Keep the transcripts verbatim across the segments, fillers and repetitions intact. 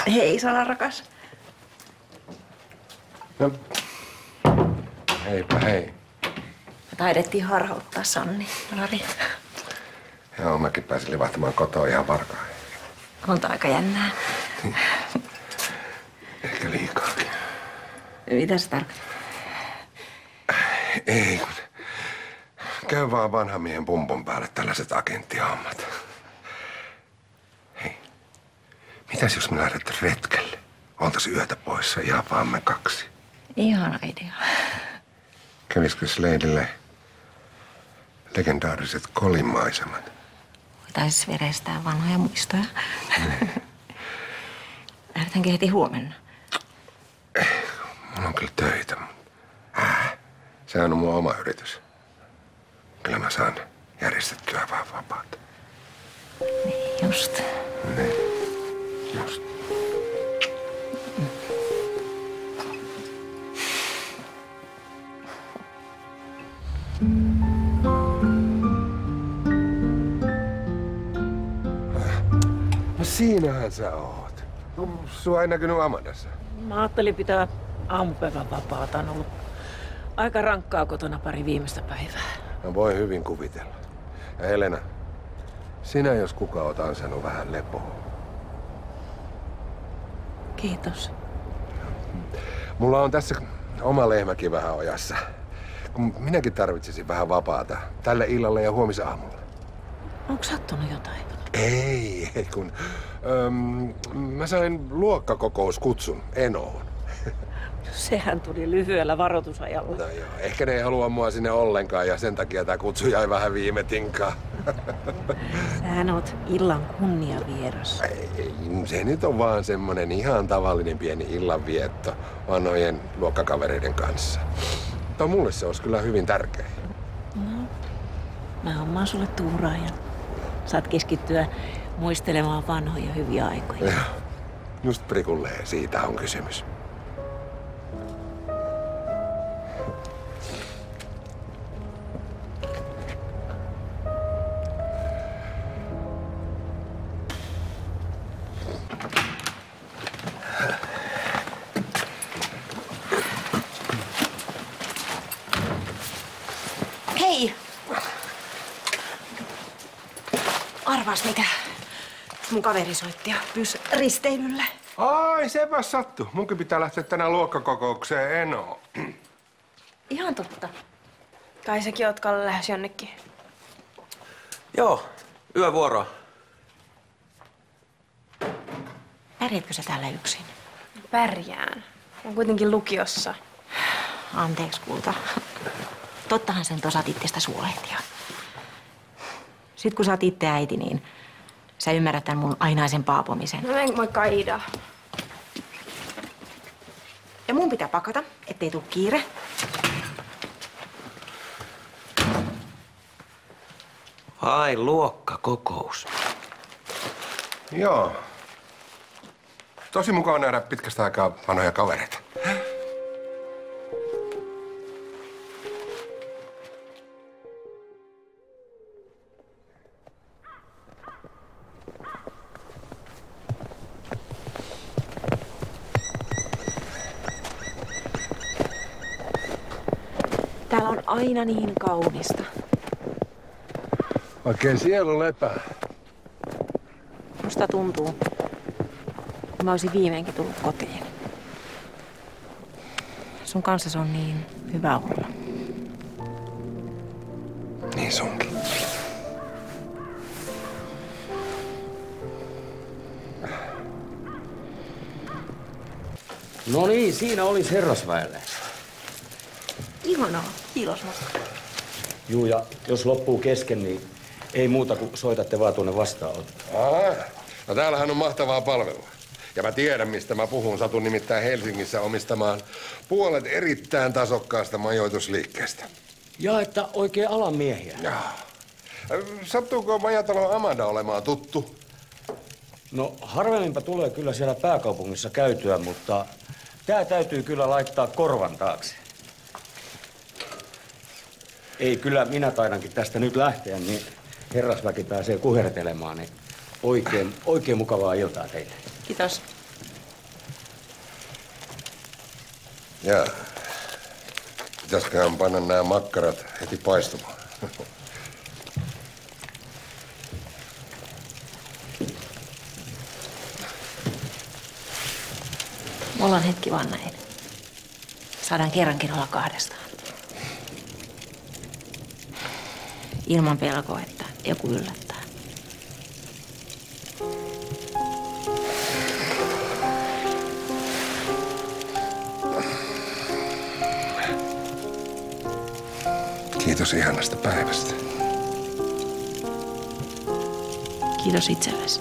Hei, Sana rakas. No, heipä hei. Me taidettiin harhauttaa Sanni, Lari. Joo, mäkin pääsin livahtamaan kotoa ihan varkaan. On tää aika jännää. Ehkä liikaakin. Mitä se tarkoittaa? Ei, kun käy vaan vanhan miehen pumpun päälle tällaiset agenttihommat. Hei, mitäs jos me lähdetään retkelle? Oltais yötä poissa ihan vaan me kaksi. Ihana idea. Kävisikö Sleidille legendaariset kolimaisemat? Voitais verestää vanhoja muistoja. Lähdetäänkö heti huomenna? Eh, mulla on kyllä töitä. Äh, sehän on mun oma yritys. Kyllä mä saan järjestettyä vaan vapaata. Niin just. Niin, just. No siinähän sä oot. No, sua ei näkynyt Amandassa. Mä ajattelin pitää aamupäivän vapaata. On ollut aika rankkaa kotona pari viimeistä päivää. No voi hyvin kuvitella. Ja Helena, sinä jos kuka oot ansainnut vähän lepoa. Kiitos. Mulla on tässä oma lehmäkin vähän ojassa. Kun minäkin tarvitsisin vähän vapaata. Tälle illalle ja huomisaamulla. Onko sattunut jotain? Ei, ei kun... Öm, mä sain luokkakokouskutsun Enoon. Sehän tuli lyhyellä varoitusajalla. No joo, ehkä ne ei halua mua sinne ollenkaan ja sen takia tää kutsu jäi vähän viime tinkaan. Sähän oot illan kunniavieras. Ei, se nyt on vaan semmonen ihan tavallinen pieni illanvietto vanhojen luokkakavereiden kanssa. Mutta mulle se olisi kyllä hyvin tärkeä. No, mä hommaan sulle tuuraajan. Saat keskittyä muistelemaan vanhoja hyviä aikoja. Joo, just prikulleen siitä on kysymys. Hei! Arvaas mikä? Mun kaveri soitti ja pyysi risteilylle. Ai, sepä sattu. Munkin pitää lähteä tänään luokkakokoukseen Enoon. Ihan totta. Kai säkin oot Kalle lähes jonnekin. Joo, yövuoroa. Pärjätkö sä täällä yksin? Pärjään. On kuitenkin lukiossa. Anteeksi, kulta. Tottahan sen osaat itsestä suolehtia. Sitten kun sä oot itse äiti, niin sä ymmärrät tämän mun ainaisen paapomisen. No en moi Kaida. Ja mun pitää pakata, ettei tuu kiire. Ai, luokkakokous. Joo. Tosi mukava nähdä pitkästä aikaa vanhoja kavereita. Täällä on aina niin kaunista. Oikein sielu lepää. Musta tuntuu, että mä olisin viimeinkin tullut kotiin. Sun kanssa se on niin hyvä olla. Niin sunkin. No niin, siinä olisi herrasväelle. Ihanaa. Kiitos, matka. Juu, ja jos loppuu kesken, niin ei muuta kuin soitatte vaan tuonne vastaanottoon. Ah, no täällähän on mahtavaa palvelua. Ja mä tiedän, mistä mä puhun. Satun nimittäin Helsingissä omistamaan puolet erittäin tasokkaasta majoitusliikkeestä. Ja että oikein alan miehiä. Jaa. Sattuuko Majatalon Amanda olemaan tuttu? No harvemminpä tulee kyllä siellä pääkaupungissa käytyä, mutta tää täytyy kyllä laittaa korvan taakse. Ei, kyllä minä taidankin tästä nyt lähteä, niin herrasväki pääsee kuhertelemaan. Niin oikein, oikein mukavaa iltaa teille. Kiitos. Jaa. Pitäisiköhän panna nämä makkarat heti paistumaan? Mulla on hetki vaan näin. Saadaan kerrankin olla kahdestaan. Ilman pelkoa, että joku yllättää. Kiitos ihanasta päivästä. Kiitos itsellesi.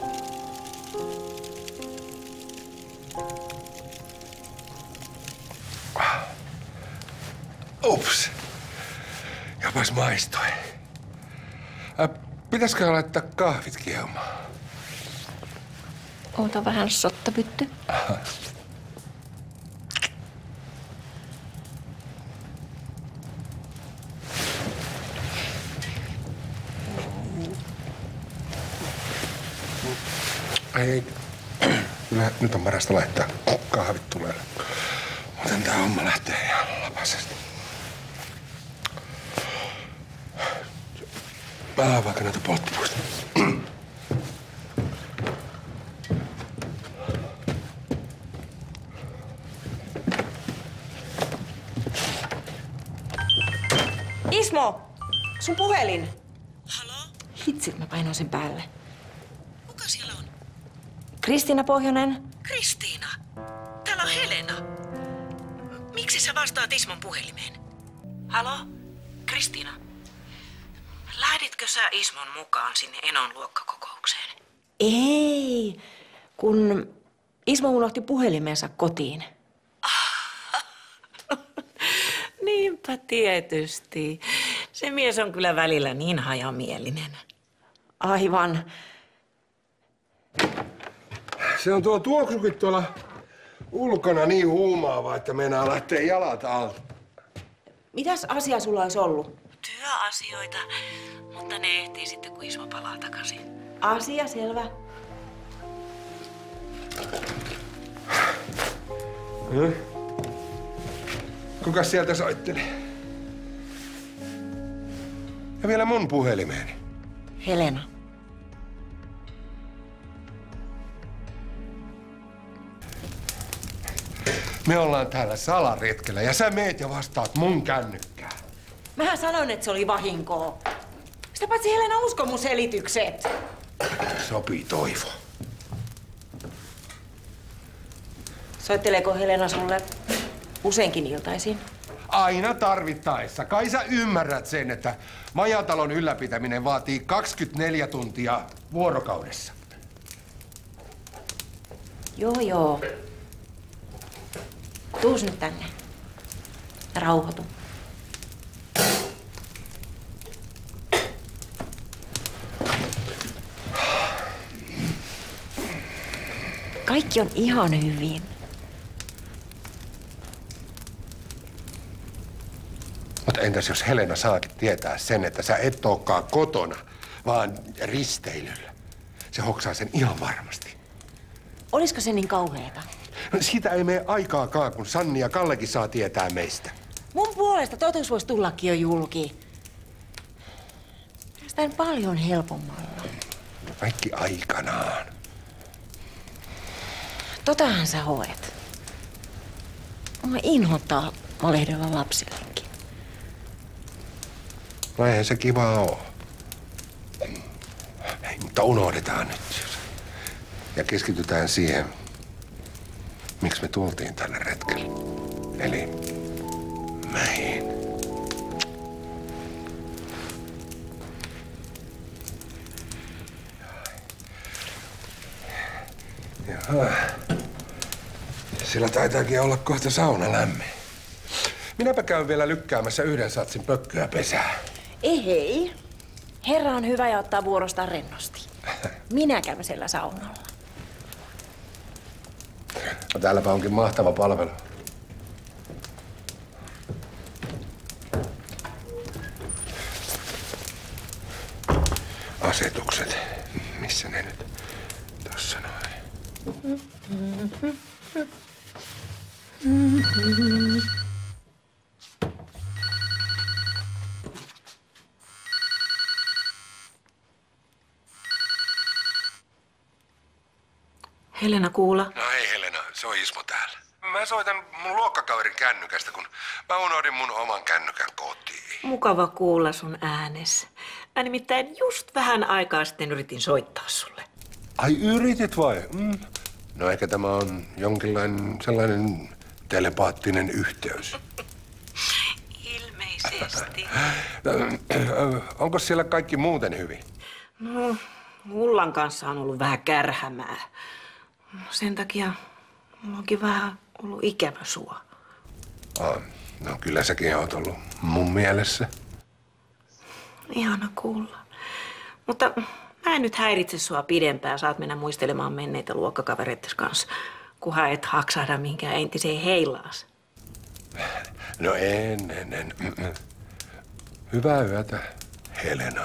Ups. Jopas maistoi. Äh, pitäisikö laittaa kahvit kiehumaan? Oota vähän sottapytty. Aha. Ei, kyllä nyt on parasta laittaa kahvit tuleelle. Muuten tää homma lähtee ihan lapasesti. Mä oon vaikka näitä polttipuista. Ismo! Sun puhelin! Haloo? Hitsit, mä painoin sen päälle. Kuka siellä on? Kristiina Pohjonen. Kristiina. Täällä on Helena. Miksi sä vastaat Ismon puhelimeen? Haloo? Kristiina. Lähditkö sä Ismon mukaan sinne Enon luokkakokoukseen? Ei, kun Ismo unohti puhelimensa kotiin. Niinpä tietysti. Se mies on kyllä välillä niin hajamielinen. Aivan. Se on tuo tuoksukin tuolla ulkona niin huumaava, että meinaa lähtee jalat alta. Mitäs asia sulla olisi ollut? Työasioita, mutta ne ehtii sitten, kun Ismo palaa takaisin. Asia selvä. Hmm? Kuka sieltä soitteli? Ja vielä mun puhelimeeni. Helena. Me ollaan täällä salaretkellä ja sä meet ja vastaat mun kännykkään. Mähän sanoin, että se oli vahinkoa. Sitä paitsi Helena usko mun selitykset. Sopii Toivo. Soitteleeko Helena sulle useinkin iltaisin? Aina tarvittaessa. Kai sä ymmärrät sen, että majatalon ylläpitäminen vaatii kaksikymmentäneljä tuntia vuorokaudessa. Joo, joo. Tuus nyt tänne. Rauhoitu. Kaikki on ihan hyvin. Mutta entäs jos Helena saakin tietää sen, että sä et olekaan kotona, vaan risteilyllä? Se hoksaa sen ihan varmasti. Olisiko se niin kauheeta? No, siitä ei mene aikaakaan, kun Sanni ja Kallekin saa tietää meistä. Mun puolesta totuus voisi tullakin jo julki. Tästä paljon helpommalla. Kaikki aikanaan. Totahan sä hoet. Mä inhottaa valehdella lapsillekin. No eihän se kivaa oo. Hei, mutta unohdetaan nyt. Ja keskitytään siihen, miksi me tultiin tälle retkelle. Eli meihin. Jaha. Sillä taitaakin olla kohta sauna lämmin. Minäpä käyn vielä lykkäämässä yhden satsin pökköä pesää. Ei hei. Herra on hyvä ja ottaa vuorostaan rennosti. Minä käyn siellä saunalla. No, täälläpä onkin mahtava palvelu. Asetukset. Missä ne nyt? Tossa noin. Mm-hmm. Helena Kuula. No hei Helena, se on Ismo täällä. Mä soitan mun luokkakaverin kännykästä, kun mä unohdin mun oman kännykän kotiin. Mukava kuulla sun äänes. Mä nimittäin just vähän aikaa sitten yritin soittaa sulle. Ai yritit vai? Mm. No ehkä tämä on jonkinlainen sellainen telepaattinen yhteys. Ilmeisesti. Onko siellä kaikki muuten hyvin? No, Mullan kanssa on ollut vähän kärhämää. Sen takia mulla onkin vähän ollut ikävä sua. Oh, no kyllä säkin oot ollut mun mielessä. Ihana kuulla. Mutta mä en nyt häiritse sua pidempään. Saat mennä muistelemaan menneitä luokkakavereittes kanssa, kunhan et haksahda minkään entiseen heilaas. No en, en, en. Hyvää yötä, Helena.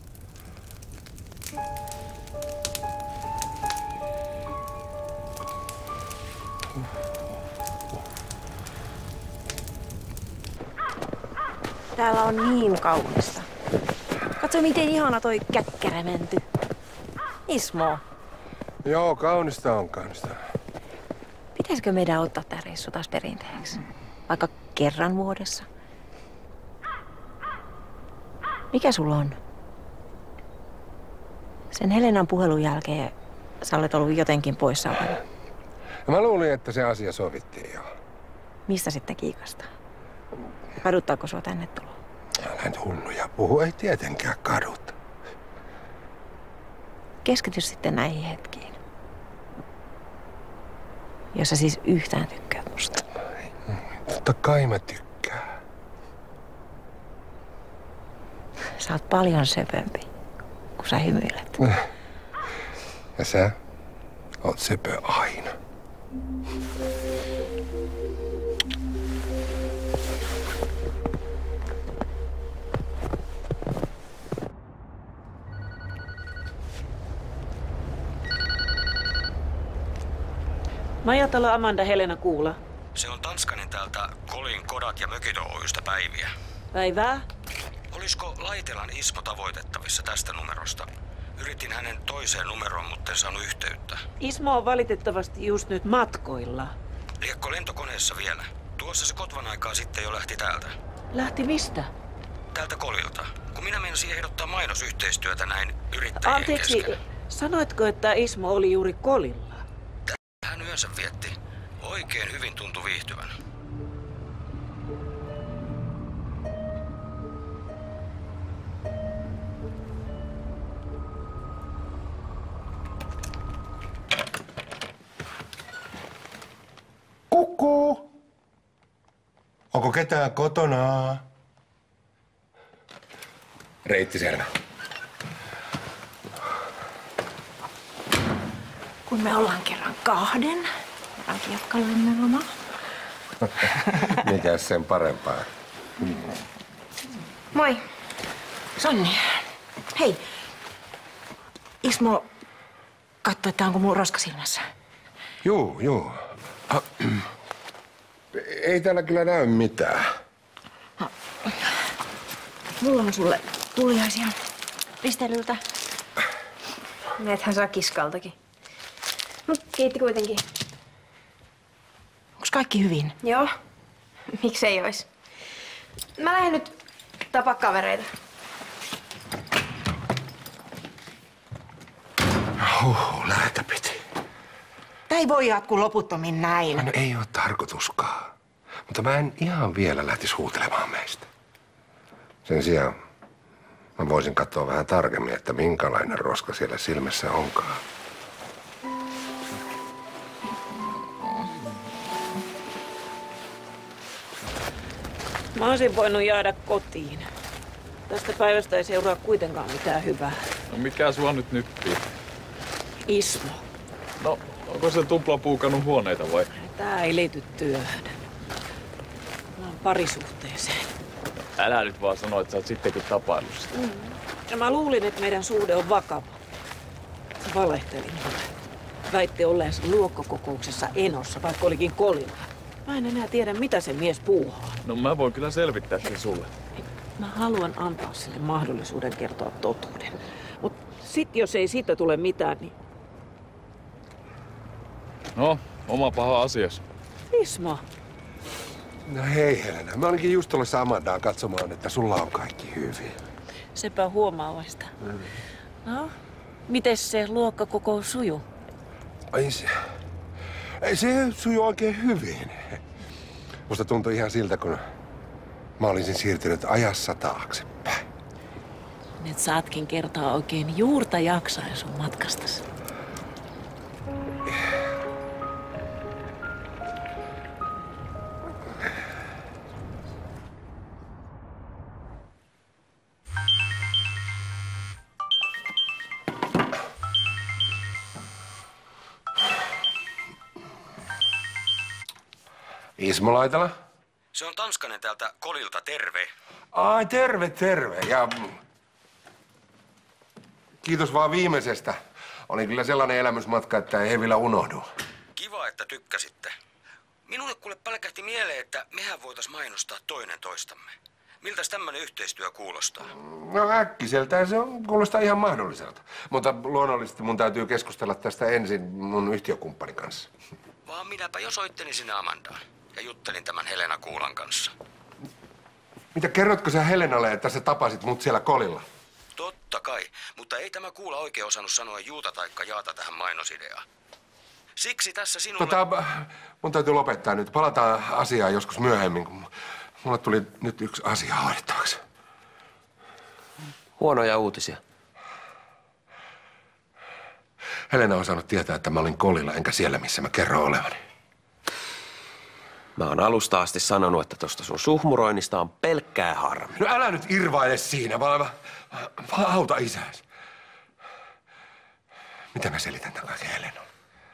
Täällä on niin kaunista. Katso, miten ihana toi käkkärämänty. Ismo, Joo, kaunista on kaunista. Pitäisikö meidän ottaa tää reissu taas perinteeksi? Vaikka kerran vuodessa? Mikä sulla on? Sen Helenan puhelun jälkeen sä olet ollut jotenkin poissaoleva. Ja mä luulin, että se asia sovittiin jo. Mistä sitten kiikasta? Kaduttaako sua tänne tuloa? Älä nyt hulluja puhu, ei tietenkään kaduta. Keskity sitten näihin hetkiin. Jos sä siis yhtään tykkäät musta. Totta kai mä tykkään. Sä oot paljon söpömpi, kun sä hymyilet. Ja sä oot söpö aina. Majatalo Amanda Helena Kuula. Se on Tanskanen täältä Kolin Kodat ja Mökito Oystä Päiviä. Päivää. Olisiko Laitelan Ismo tavoitettavissa tästä numerosta? Yritin hänen toiseen numeroon, mutta en saanut yhteyttä. Ismo on valitettavasti just nyt matkoilla. Liekko lentokoneessa vielä? Tuossa se kotvan aikaa sitten jo lähti täältä. Lähti mistä? Täältä Kolilta. Kun minä meinasin ehdottaa mainosyhteistyötä näin yrittäjien Anteeksi, kesken. sanoitko, että Ismo oli juuri Kolilla? Hän yönsä vietti. Oikein hyvin tuntui viihtyvän. Kukkuu! Onko ketään kotona? Reitti selvä. Kun me ollaan kerran kahden, kerrankin jatka lennonlomaa. Mikäs sen parempaa? Moi. Sonni, hei. Ismo katso, että onko mun roska silmässä. Juu, juu. Ah, ei täällä kyllä näy mitään. Mulla on sulle tuliaisia ristelyltä. Neethän saa kiskaltakin. Mut kiitti kuitenkin. Onks kaikki hyvin? Joo. Miksei ois? Mä lähden nyt tapaa kavereita. Huhhuh, lähetä piti. Tää ei voi jatkuu loputtomin näin. No ei oo tarkoituskaan. Mutta mä en ihan vielä lähtis huutelemaan meistä. Sen sijaan mä voisin katsoa vähän tarkemmin, että minkälainen roska siellä silmässä onkaan. Mä olisin voinut jäädä kotiin. Tästä päivästä ei seuraa kuitenkaan mitään hyvää. No mikä sua nyt nyppii? Ismo. No, onko se tuplapuukannut huoneita vai? Tää ei liity työhön. Mä oon parisuhteeseen. Älä nyt vaan sano, että sä oot sittenkin tapaillut sitä. Mm. Ja mä luulin, että meidän suhde on vakava. Se valehteli mulle. Väitti olleensa luokkakokouksessa Enossa, vaikka olikin Kolilla. Mä en enää tiedä, mitä se mies puuhaa. No mä voin kyllä selvittää sen sulle. Mä haluan antaa sille mahdollisuuden kertoa totuuden. Mut sit jos ei siitä tule mitään, niin... No, oma paha asias. Ismo, No hei Helena, mä olinkin just tulossa Amandaan katsomaan, että sulla on kaikki hyvin. sepä huomaavasta. Mm. No, miten se luokkakokous sujuu? Ai se... Ei, se sujuu oikein hyvin. Musta tuntui ihan siltä, kun mä olisin siirtynyt ajassa taaksepäin. Nyt saatkin kertoa oikein juurta jaksain sun matkastasi. Ismo Laitala? Se on Tanskanen täältä Kolilta, terve. Ai, terve, terve. Ja kiitos vaan viimeisestä. Oli kyllä sellainen elämysmatka, että ei vielä unohdu. Kiva, että tykkäsitte. Minulle kuule pälkähti mieleen, että mehän voitais mainostaa toinen toistamme. Miltäs tämmönen yhteistyö kuulostaa? No äkkiseltään se on, kuulostaa ihan mahdolliselta. Mutta luonnollisesti mun täytyy keskustella tästä ensin mun yhtiökumppanin kanssa. Vaan minäpä jo soittelin sinne Amandaan ja juttelin tämän Helena Kuulan kanssa. Mitä, kerrotko sä Helenalle, että sä tapasit mut siellä Kolilla? Totta kai, mutta ei tämä Kuula oikein osannut sanoa juuta taikka jaata tähän mainosideaan. Siksi tässä sinulla... Tota, mun täytyy lopettaa nyt. Palataan asiaan joskus myöhemmin, kun mulle tuli nyt yksi asia hoidettavaksi. Huonoja uutisia. Helena on saanut tietää, että mä olin Kolilla, enkä siellä, missä mä kerron olevani. Mä oon alusta asti sanonut, että tosta sun suhmuroinnista on pelkkää harmi. No älä nyt irvaile siinä, vaan, vaan auta isäsi. Miten mä selitän tämän kaiken Helenalle?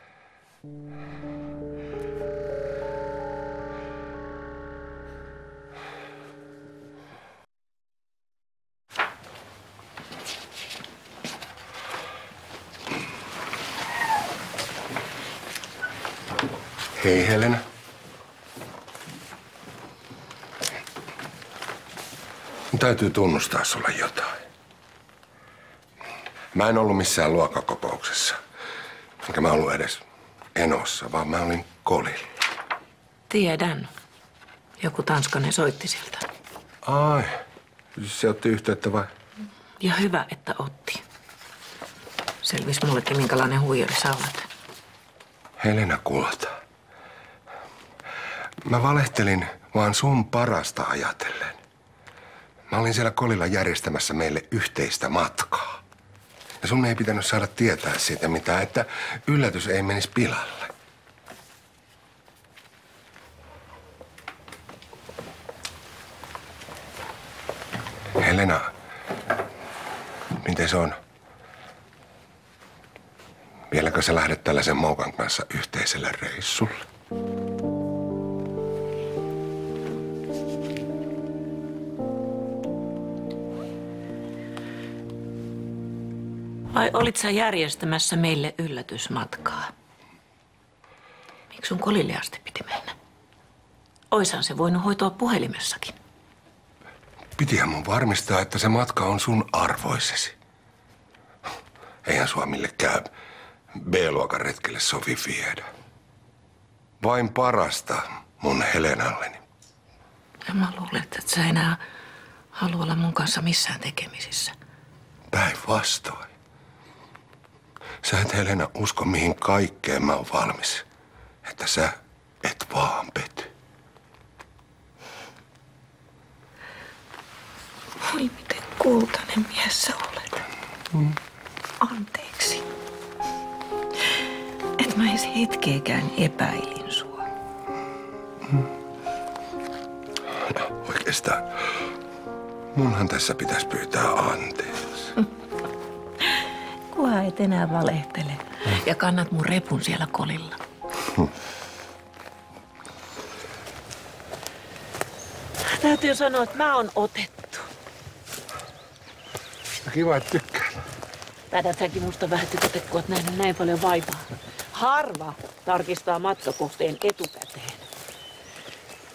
Hei Helena. Mun täytyy tunnustaa sulle jotain. Mä en ollut missään luokkakokouksessa. Enkä mä ollut edes Enossa, vaan mä olin Kolilla. Tiedän. Joku tanskanen soitti sieltä. Ai, se otti yhteyttä vai? Ja hyvä, että otti. Selvisi mullekin, minkälainen huijari sä olet. Helena Kulta. Mä valehtelin vaan sun parasta ajatellen. Mä olin siellä Kolilla järjestämässä meille yhteistä matkaa. Ja sun ei pitänyt saada tietää siitä mitään, että yllätys ei menisi pilalle. Helena, miten se on? Vieläkö sä lähdet tällaisen moukan kanssa yhteiselle reissulle? Vai olit sä järjestämässä meille yllätysmatkaa? Miksi sun Kolille asti piti mennä? Oishan se voinut hoitua puhelimessakin. Pitihän mun varmistaa, että se matka on sun arvoisesi. Eihän sua millekään B-luokan retkelle sovi viedä. Vain parasta mun Helenalleni. Ja mä luulen, että et sä enää halua olla mun kanssa missään tekemisissä. Päinvastoin. Sä et, Helena, usko mihin kaikkeen mä oon valmis. Että sä et vaan pety. Voi miten kultainen mies sä olet. Mm. Anteeksi. Et mä edes hetkeäkään epäilin sua. Mm. No, oikeastaan munhan tässä pitäisi pyytää anteeksi. Kuha et enää valehtele. Mm. Ja kannat mun repun siellä Kolilla. Mm. Täytyy sanoa, että mä oon otettu. Kiva, että tykkää. Tätä säkin musta vähän tykätet, kun oot nähnyt näin paljon vaivaa. Harva tarkistaa matkakohteen etukäteen.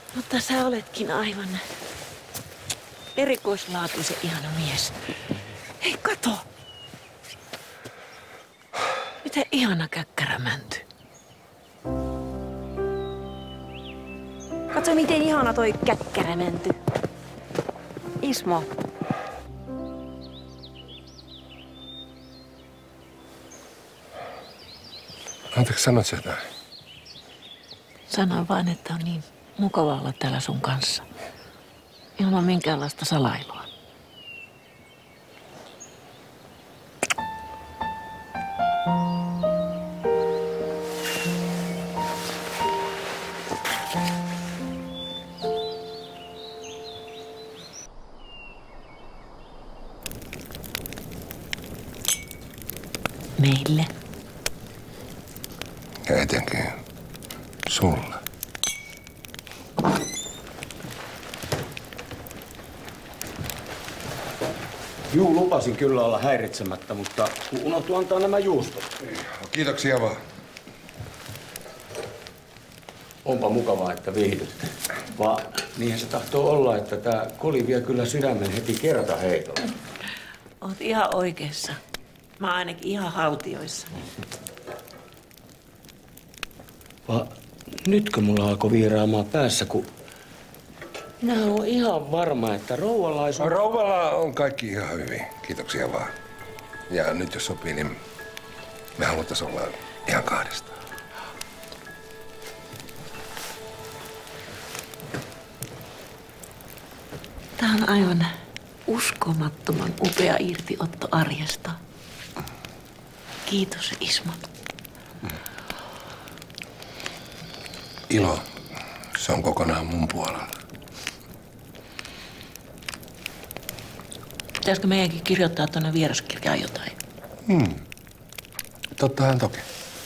Mutta sä oletkin aivan erikoislaatuisen ihana mies. Hei, kato! Miten ihana käkkärämänty. Katso, miten ihana toi käkkärämänty. Ismo. Anteeksi, sanot sä jotain? Sanoin vaan, että on niin mukava olla täällä sun kanssa. Ilman minkäänlaista salailua. Meille. Ja etenkin sulle. Juu, lupasin kyllä olla häiritsemättä, mutta kun unohtui antaa nämä juustot. Kiitoksia vaan. Onpa mukavaa, että viihdytte. Vaan niinhän se tahtoo olla, että tää koli vie kyllä sydämen heti kertaheitolla. Oot ihan oikeassa. Mä oon ainakin ihan haltioissa. Vaan nytkö mulla alkoi viiraamaan päässä, kun minä olen ihan varma, että rouvalaisuus... No, rouvalla on kaikki ihan hyvin. Kiitoksia vaan. Ja nyt jos sopii, niin me haluttaisiin olla ihan kahdestaan. Tää on aivan uskomattoman upea irtiotto arjesta. Kiitos, Ismo. Ilo, se on kokonaan mun puolella. Pitäisikö meidänkin kirjoittaa tuonne vieraskirjaan jotain? Hmm. Tottahan toki.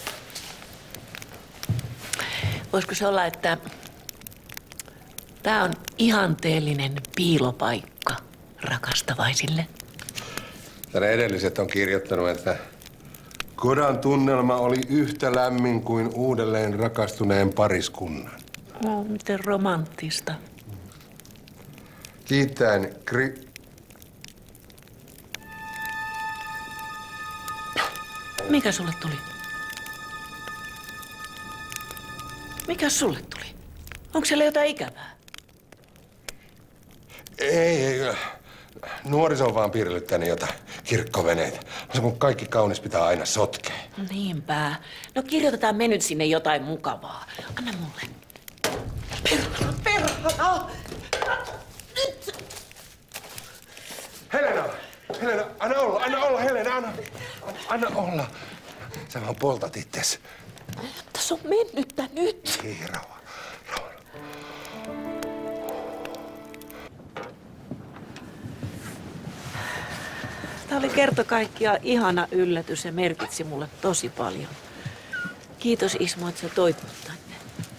Voisiko se olla, että tämä on ihanteellinen piilopaikka rakastavaisille? Tänne edelliset on kirjoittanut, että Kodan tunnelma oli yhtä lämmin kuin uudelleen rakastuneen pariskunnan. No, miten romanttista. Kiittäen kri... Mikä sulle tuli? Mikä sulle tuli? Onko siellä jotain ikävää? Ei, ei. Nuoriso on vaan piirrellyt tänne jotain kirkkoveneitä. Se kun kaikki kaunis pitää aina sotkea. Niinpä. No kirjoitetaan me nyt sinne jotain mukavaa. Anna mulle. Perhana, perhana! Nyt! Helena! Helena, anna olla, anna olla, Helena, anna, anna olla. Sä vaan poltat itses. Tässä on mennyttä nyt. Ei, rauha, rauha. Tämä oli kerta kaikkiaan ihana yllätys ja merkitsi mulle tosi paljon. Kiitos, Ismo, että sä toit mut tänne.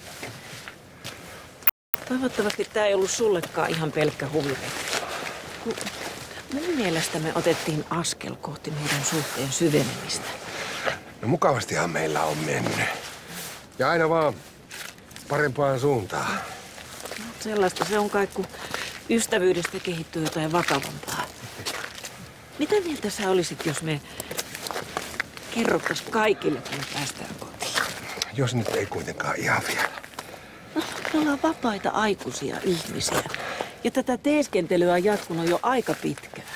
Toivottavasti tämä ei ollut sullekaan ihan pelkkä huviretki. Kun mun mielestä me otettiin askel kohti meidän suhteen syvenemistä. No mukavastihan meillä on mennyt. Ja aina vaan parempaan suuntaan. No, sellaista se on kai, kun ystävyydestä kehittyy jotain vakavampaa. Mitä mieltä sä olisit, jos me kerrottais kaikille, kun me päästään kotiin? Jos nyt ei kuitenkaan ihan vielä. No, me ollaan vapaita aikuisia ihmisiä. Ja tätä teeskentelyä on jatkunut jo aika pitkään.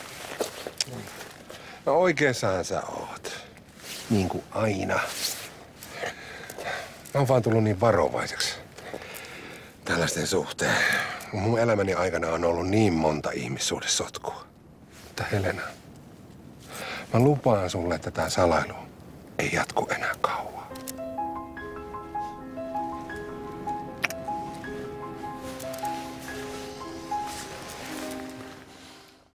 No oikeassahan sä oot. Niin kuin aina. Mä oon vaan tullut niin varovaiseksi tällaisten suhteen. Mun elämäni aikana on ollut niin monta ihmissuhdesotkua. Mutta Helena, mä lupaan sulle, että tää salailu ei jatku enää kauan.